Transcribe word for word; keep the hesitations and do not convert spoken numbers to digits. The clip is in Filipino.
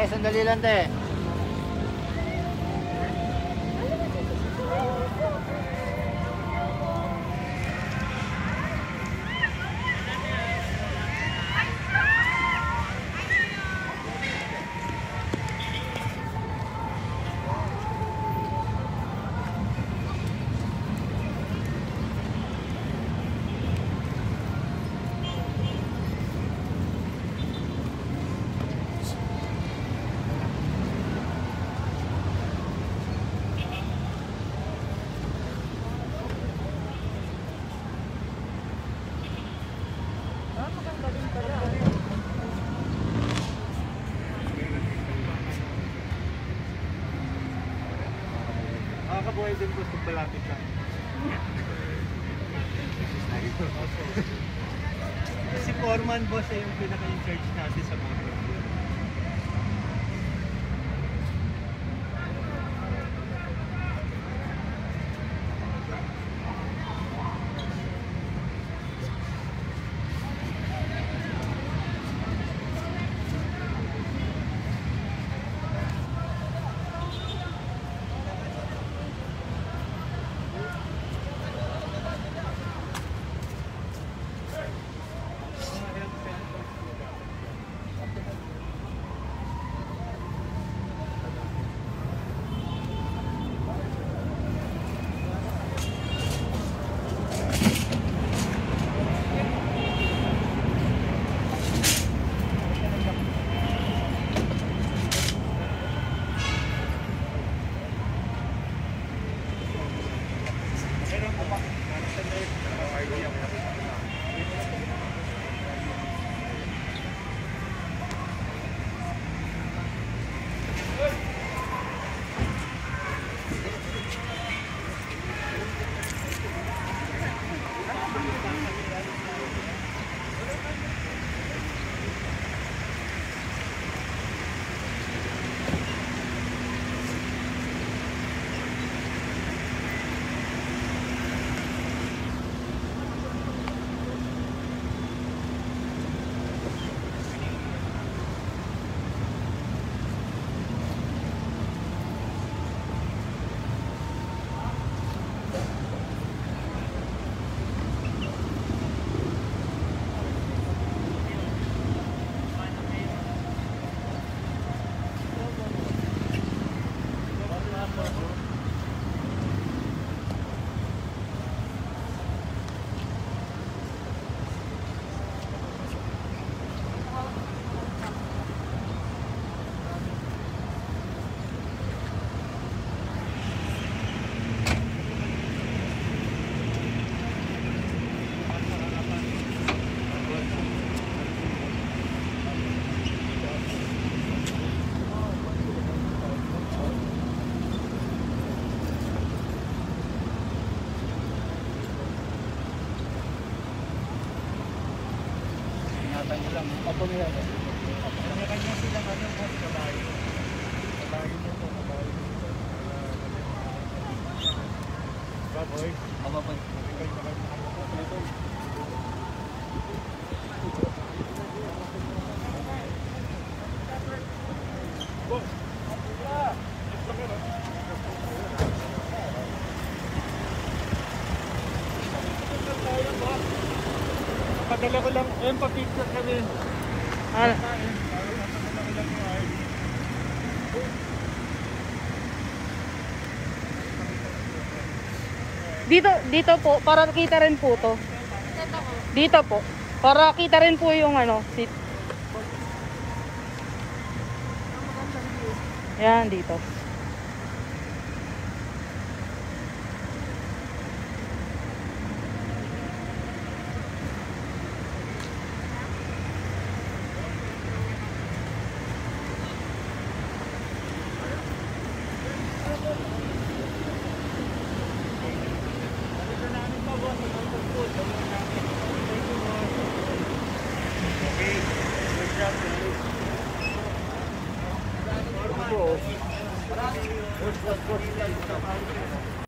sandali lang te. Nakakabuhay din po sa palapit lang. Si Foreman boss ay yung pinaka-in-charge natin sa motor. Opo nila. Kanya-kanya silang ano po, kabayo. Kabayo mo po, kabayo mo po. Baboy? Opo po. Padala ko lang, ayun pa picture kami. Ah, dito, dito po, para kita rin po to. Dito po, para kita rin po yung ano, seat. Yan, dito. Okay.